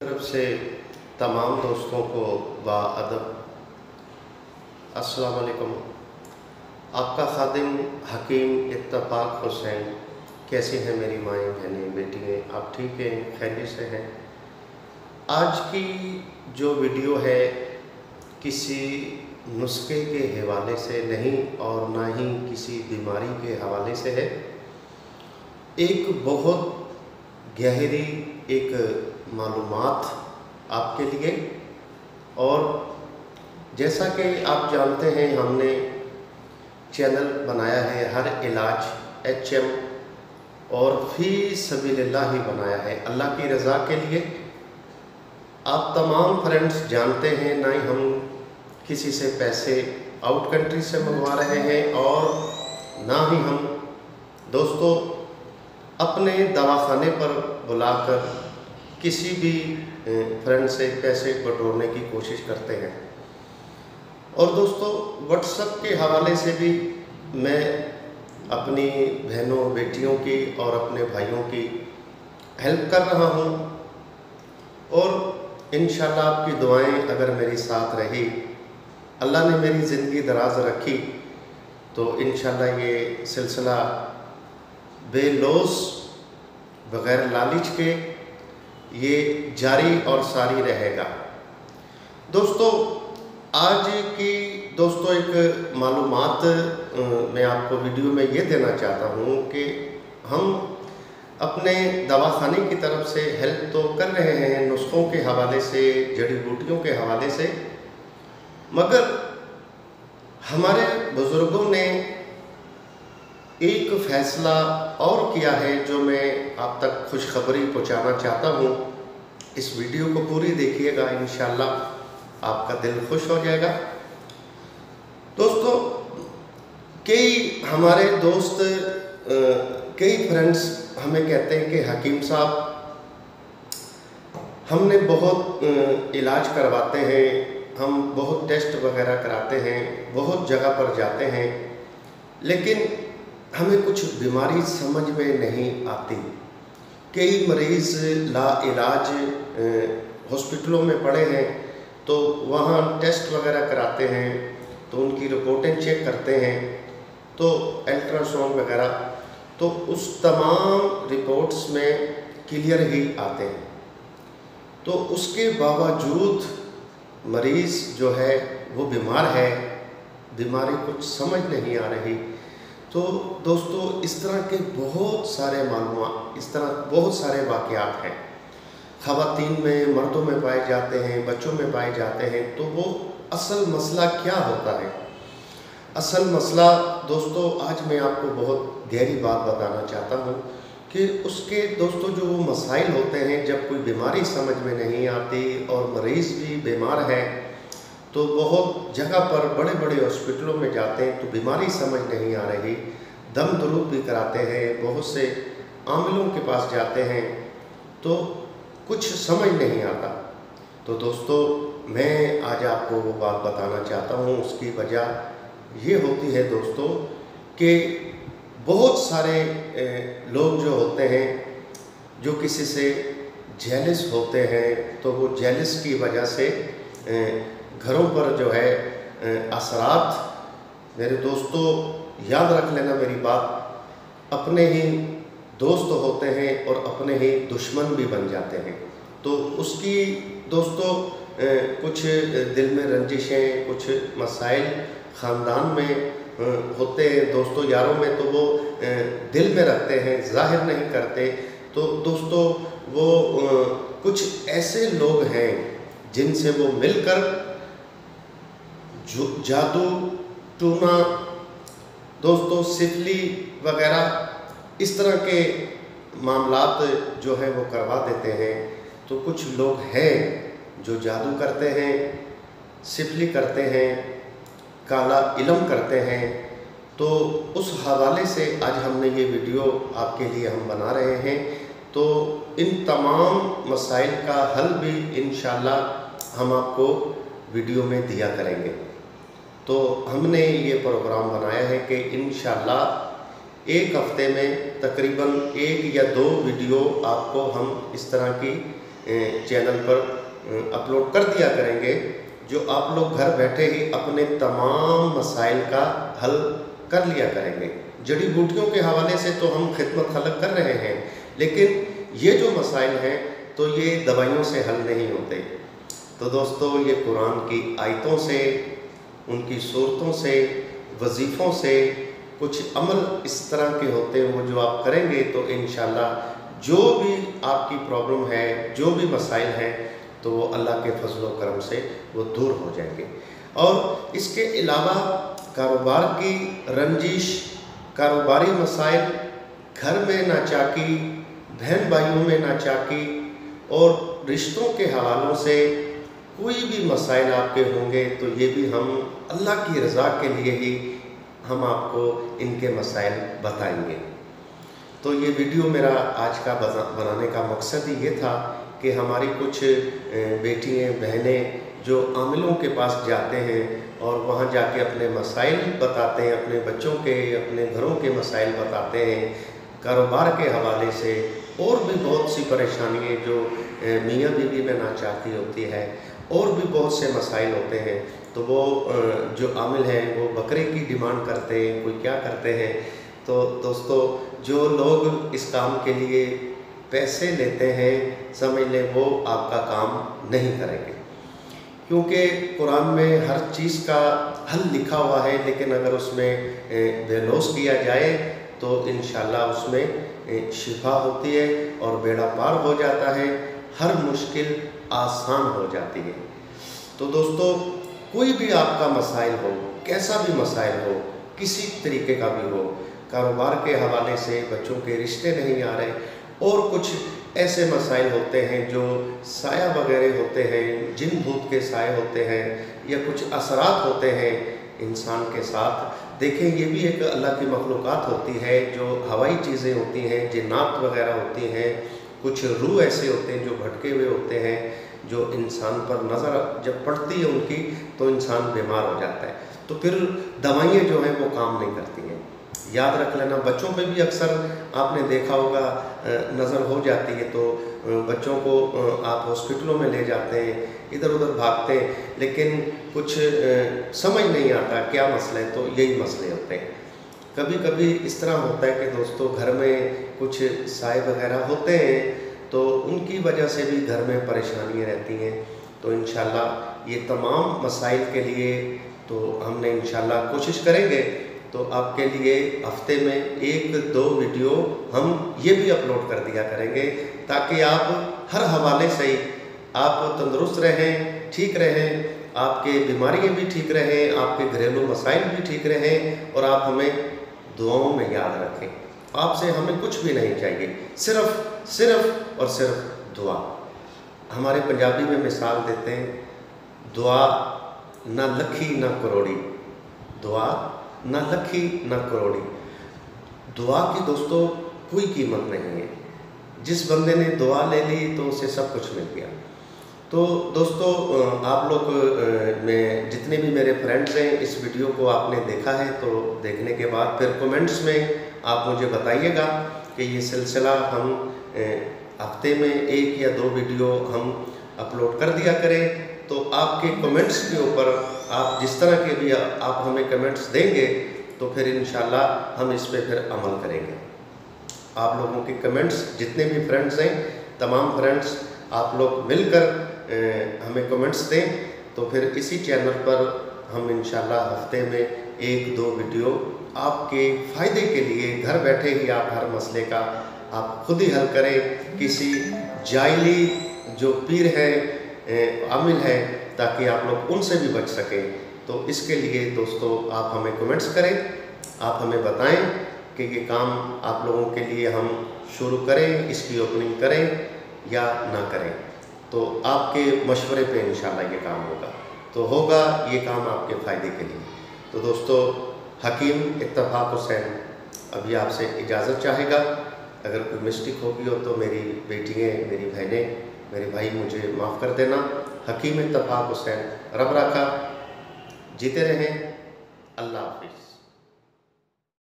طرف से तमाम दोस्तों को बाअदब अस्सलाम वालेकुम। आपका खादिम हकीम इत्तफाक हुसैन। कैसे हैं मेरी माएँ बहनें बेटियाँ, आप ठीक हैं, खैरियत से हैं? आज की जो वीडियो है किसी नुस्खे के हवाले से नहीं और ना ही किसी बीमारी के हवाले से है। एक बहुत गहरी एक मालूमात आपके लिए। और जैसा कि आप जानते हैं हमने चैनल बनाया है हर इलाज HM और फी सबीलिल्लाह ही बनाया है, अल्लाह की रज़ा के लिए। आप तमाम फ्रेंड्स जानते हैं, ना ही हम किसी से पैसे आउट कंट्री से मंगवा रहे हैं और ना ही हम दोस्तों अपने दवाखाने पर बुलाकर किसी भी फ्रेंड से पैसे बटोरने की कोशिश करते हैं। और दोस्तों व्हाट्सएप के हवाले से भी मैं अपनी बहनों बेटियों की और अपने भाइयों की हेल्प कर रहा हूँ और इंशाल्लाह आपकी दुआएं अगर मेरी साथ रही, अल्लाह ने मेरी ज़िंदगी दराज रखी तो इंशाल्लाह ये सिलसिला बेलौस बग़ैर लालच के ये जारी और सारी रहेगा। दोस्तों आज की एक मालूमात मैं आपको वीडियो में ये देना चाहता हूँ कि हम अपने दवाखाने की तरफ से हेल्प तो कर रहे हैं नुस्खों के हवाले से, जड़ी बूटियों के हवाले से, मगर हमारे बुज़ुर्गों ने एक फ़ैसला और किया है जो मैं आप तक खुशखबरी पहुंचाना चाहता हूं। इस वीडियो को पूरी देखिएगा, इंशाल्लाह आपका दिल खुश हो जाएगा। दोस्तों कई हमारे दोस्त कई फ्रेंड्स हमें कहते हैं कि हकीम साहब हमने बहुत इलाज करवाते हैं, हम बहुत टेस्ट वगैरह कराते हैं, बहुत जगह पर जाते हैं, लेकिन हमें कुछ बीमारी समझ में नहीं आती। कई मरीज़ ला इलाज हॉस्पिटलों में पड़े हैं तो वहाँ टेस्ट वगैरह कराते हैं तो उनकी रिपोर्टें चेक करते हैं तो अल्ट्रासाउंड वगैरह तो उस तमाम रिपोर्ट्स में क्लियर ही आते हैं। तो उसके बावजूद मरीज़ जो है वो बीमार है, बीमारी कुछ समझ नहीं आ रही। तो दोस्तों इस तरह के बहुत सारे मालूमात, इस तरह बहुत सारे वाक़यात हैं, ख़वातीन में, मर्दों में पाए जाते हैं, बच्चों में पाए जाते हैं। तो वो असल मसला क्या होता है? असल मसला दोस्तों आज मैं आपको बहुत गहरी बात बताना चाहता हूँ कि उसके दोस्तों जो वो मसाइल होते हैं जब कोई बीमारी समझ में नहीं आती और मरीज़ भी बीमार है तो बहुत जगह पर बड़े बड़े हॉस्पिटलों में जाते हैं तो बीमारी समझ नहीं आ रही, दम दरूद भी कराते हैं, बहुत से आमिलों के पास जाते हैं तो कुछ समझ नहीं आता। तो दोस्तों मैं आज आपको वो बात बताना चाहता हूँ। उसकी वजह ये होती है दोस्तों कि बहुत सारे लोग जो होते हैं जो किसी से जेलस होते हैं तो वो जेलस की वजह से घरों पर जो है असरात, मेरे दोस्तों याद रख लेना मेरी बात, अपने ही दोस्त होते हैं और अपने ही दुश्मन भी बन जाते हैं। तो उसकी दोस्तों कुछ दिल में रंजिशें, कुछ मसाइल ख़ानदान में होते हैं दोस्तों, यारों में, तो वो दिल में रखते हैं, ज़ाहिर नहीं करते। तो दोस्तों वो कुछ ऐसे लोग हैं जिनसे वो मिलकर जादू टूना दोस्तों सिफली वगैरह इस तरह के मामलात जो है वो करवा देते हैं। तो कुछ लोग हैं जो जादू करते हैं, सिफली करते हैं, काला इल्म करते हैं। तो उस हवाले से आज हमने ये वीडियो आपके लिए हम बना रहे हैं। तो इन तमाम मसाइल का हल भी इंशाल्लाह हम आपको वीडियो में दिया करेंगे। तो हमने ये प्रोग्राम बनाया है कि इंशाल्लाह एक हफ़्ते में तकरीबन 1 या 2 वीडियो आपको हम इस तरह की चैनल पर अपलोड कर दिया करेंगे, जो आप लोग घर बैठे ही अपने तमाम मसाइल का हल कर लिया करेंगे। जड़ी बूटियों के हवाले से तो हम खिदमत खलक कर रहे हैं, लेकिन ये जो मसाइल हैं तो ये दवाइयों से हल नहीं होते। तो दोस्तों, ये कुरान की आयतों से, उनकी सूरतों से, वजीफ़ों से कुछ अमल इस तरह के होते हैं, वो जो आप करेंगे तो इंशाअल्लाह जो भी आपकी प्रॉब्लम है, जो भी मसाइल हैं, तो वो अल्लाह के फजल व करम से वो दूर हो जाएंगे। और इसके अलावा कारोबार की रंजिश, कारोबारी मसाइल, घर में नाचाकी, बहन भाइयों में नाचाकी और रिश्तों के हवालों से कोई भी मसाइल आपके होंगे, तो ये भी हम अल्लाह की रज़ा के लिए ही हम आपको इनके मसाइल बताएंगे। तो ये वीडियो मेरा आज का बनाने का मकसद ही ये था कि हमारी कुछ बेटियाँ, बहनें जो आमिलों के पास जाते हैं और वहाँ जाके अपने मसाइल बताते हैं, अपने बच्चों के, अपने घरों के मसाइल बताते हैं, कारोबार के हवाले से और भी बहुत सी परेशानियाँ जो मियाँ बीवी में नाचाकी होती है, और भी बहुत से मसाइल होते हैं। तो वो जो आमिल हैं वो बकरे की डिमांड करते हैं, कोई क्या करते हैं। तो दोस्तों, जो लोग इस काम के लिए पैसे लेते हैं, समझ लें वो आपका काम नहीं करेंगे, क्योंकि कुरान में हर चीज़ का हल लिखा हुआ है, लेकिन अगर उसमें बेलौस किया जाए तो इंशाअल्लाह उसमें शिफा होती है और बेड़ा पार हो जाता है, हर मुश्किल आसान हो जाती है। तो दोस्तों, कोई भी आपका मसाइल हो, कैसा भी मसाइल हो, किसी तरीके का भी हो, कारोबार के हवाले से, बच्चों के रिश्ते नहीं आ रहे, और कुछ ऐसे मसाइल होते हैं जो साया वगैरह होते हैं, जिन भूत के साए होते हैं, या कुछ असरात होते हैं इंसान के साथ। देखें, ये भी एक अल्लाह की मखलूक़ात होती है, जो हवाई चीज़ें होती हैं, जिन्नात वगैरह होती हैं, कुछ रूह ऐसे होते हैं जो भटके हुए होते हैं, जो इंसान पर नज़र जब पड़ती है उनकी तो इंसान बीमार हो जाता है। तो फिर दवाइयाँ जो हैं वो काम नहीं करती हैं। याद रख लेना, बच्चों पे भी अक्सर आपने देखा होगा नज़र हो जाती है, तो बच्चों को आप हॉस्पिटलों में ले जाते हैं, इधर उधर भागते हैं, लेकिन कुछ समझ नहीं आता क्या मसला है। तो यही मसले होते हैं। कभी कभी इस तरह होता है कि दोस्तों, घर में कुछ साए वगैरह होते हैं, तो उनकी वजह से भी घर में परेशानियाँ रहती हैं। तो इंशाअल्लाह ये तमाम मसाइल के लिए तो हमने इंशाअल्लाह कोशिश करेंगे, तो आपके लिए हफ्ते में 1-2 वीडियो हम ये भी अपलोड कर दिया करेंगे, ताकि आप हर हवाले से आप तंदुरुस्त रहें, ठीक रहें, आपके बीमारियाँ भी ठीक रहें, आपके घरेलू मसाइल भी ठीक रहें, और आप हमें दुआओं में याद रखें। आपसे हमें कुछ भी नहीं चाहिए, सिर्फ और सिर्फ दुआ। हमारे पंजाबी में मिसाल देते हैं, दुआ ना लखी ना करोड़ी, दुआ ना लखी ना करोड़ी। दुआ की दोस्तों कोई कीमत नहीं है। जिस बंदे ने दुआ ले ली तो उसे सब कुछ मिल गया। तो दोस्तों, आप लोग में जितने भी मेरे फ्रेंड्स हैं, इस वीडियो को आपने देखा है, तो देखने के बाद फिर कमेंट्स में आप मुझे बताइएगा कि ये सिलसिला हम हफ्ते में 1 या 2 वीडियो हम अपलोड कर दिया करें। तो आपके कमेंट्स के ऊपर आप जिस तरह के भी आप हमें कमेंट्स देंगे, तो फिर इंशाअल्लाह हम इस पे फिर अमल करेंगे। आप लोगों के कमेंट्स, जितने भी फ्रेंड्स हैं, तमाम फ्रेंड्स आप लोग मिलकर हमें कमेंट्स दें, तो फिर इसी चैनल पर हम इंशाअल्लाह हफ्ते में 1-2 वीडियो आपके फ़ायदे के लिए, घर बैठे ही आप हर मसले का आप खुद ही हल करें, किसी जाइली जो पीर है, आमिल है, ताकि आप लोग उनसे भी बच सकें। तो इसके लिए दोस्तों आप हमें कमेंट्स करें, आप हमें बताएं कि ये काम आप लोगों के लिए हम शुरू करें, इसकी ओपनिंग करें या ना करें। तो आपके मशवरे पे इंशाल्लाह ये काम होगा, तो होगा ये काम आपके फ़ायदे के लिए। तो दोस्तों, हकीम इत्तफाक हुसैन अभी आपसे इजाज़त चाहेगा। अगर कोई मिस्टेक होगी हो तो मेरी बेटियाँ, मेरी बहनें, मेरे भाई मुझे माफ़ कर देना। हकीम इत्तफाक हुसैन, रब रखा, जीते रहें। अल्लाह हाफिज़।